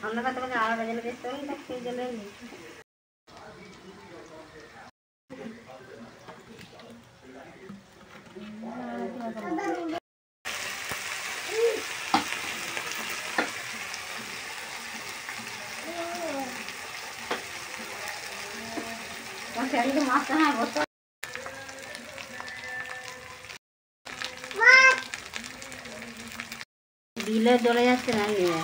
আমরা কত করে আলাদা জেলে বেচতে পারি তার সেই জেলে মাছটা হ্যাঁ বসতে দিলে জ্বলে যাচ্ছে না নিয়ে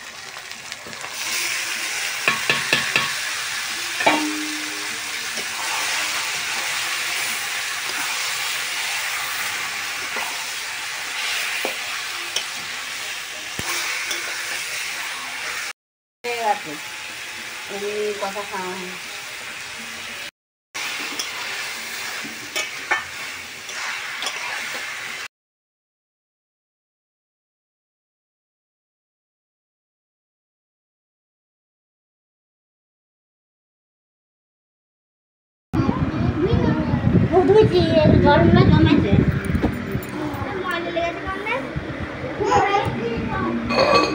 কথা খাওয়া হয় গরম না জমেছে